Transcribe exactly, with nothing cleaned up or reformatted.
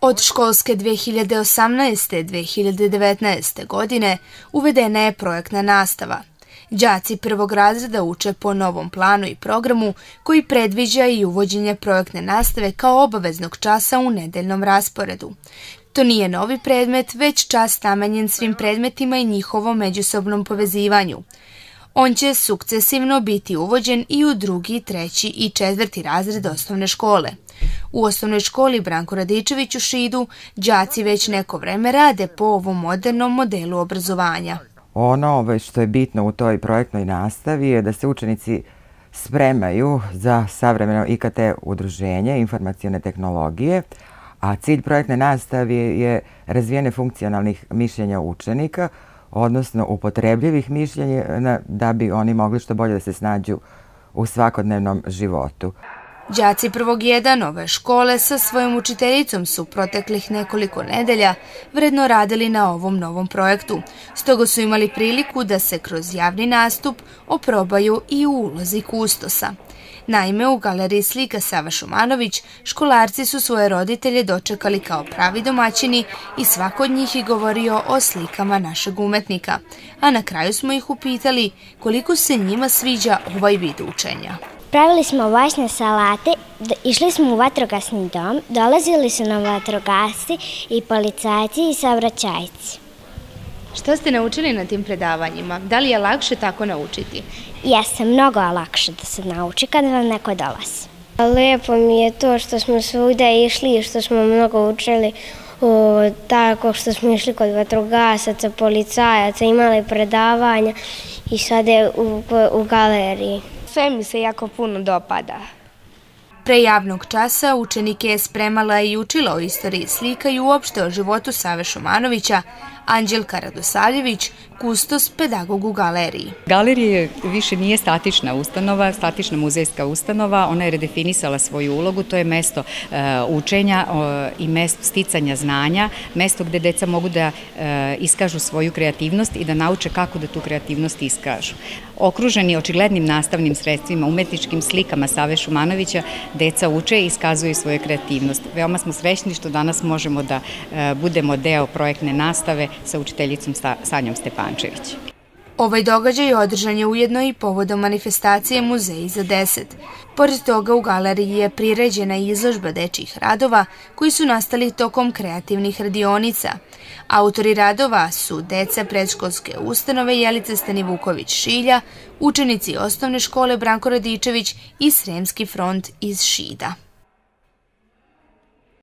Od školske dve hiljade osamnaeste. dve hiljade devetnaeste. godine uvedena je projektna nastava. Đaci prvog razreda uče po novom planu i programu koji predviđa i uvođenje projektne nastave kao obaveznog časa u nedeljnom rasporedu. To nije novi predmet, već čas namenjen svim predmetima i njihovom međusobnom povezivanju. On će sukcesivno biti uvođen i u drugi, treći i četvrti razred osnovne škole. U osnovnoj školi Branko Radičević u Šidu đaci već neko vreme rade po ovom modernom modelu obrazovanja. Ono što je bitno u toj projektnoj nastavi je da se učenici spremaju za savremeno I K T udruženje, informacione tehnologije, a cilj projektne nastave je razvijene funkcionalnih mišljenja učenika, odnosno upotrebljivih mišljenja da bi oni mogli što bolje da se snađu u svakodnevnom životu. Đaci prvog jedan ove škole sa svojom učiteljicom su proteklih nekoliko nedelja vredno radili na ovom novom projektu, stoga su imali priliku da se kroz javni nastup oprobaju i u ulozi kustosa. Naime, u galeriji slika Sava Šumanović školarci su svoje roditelje dočekali kao pravi domaćini i svako od njih je govorio o slikama našeg umetnika, a na kraju smo ih upitali koliko se njima sviđa ovaj vid učenja. Pravili smo voćne salate, išli smo u vatrogasni dom, dolazili su nam vatrogasci i policajci i saobraćajci. Što ste naučili na tim predavanjima? Da li je lakše tako naučiti? Jeste, mnogo je lakše da se nauči kad vam neko dolazi. Lepo mi je to što smo svuda išli i što smo mnogo učili, tako što smo išli kod vatrogasaca, policajaca, imali predavanja i sad je u galeriji. Sve mi se jako puno dopada. Pre javnog časa učenike je spremala i učila o istoriji slika i uopšte o životu Save Šumanovića Anđelka Radosavljević, kustos pedagog u galeriji. Galerija više nije statična ustanova, statična muzejska ustanova, ona je redefinisala svoju ulogu, to je mesto učenja i mesto sticanja znanja, mesto gde deca mogu da iskažu svoju kreativnost i da nauče kako da tu kreativnost iskažu. Okruženi očiglednim nastavnim sredstvima, umetničkim slikama Save Šumanovića, deca uče i iskazuju svoju kreativnost. Veoma smo srećni što danas možemo da budemo deo projektne nastave sa učiteljicom Sanjom Stepančević. Ovaj događaj održan je ujedno i povodom manifestacije Muzeji za deset. Pored toga u galeriji je priređena izložba dečjih radova koji su nastali tokom kreativnih radionica. Autori radova su deca predškolske ustanove Jelica Stanivuković-Šilja, učenici osnovne škole Branko Radičević i Sremski front iz Šida.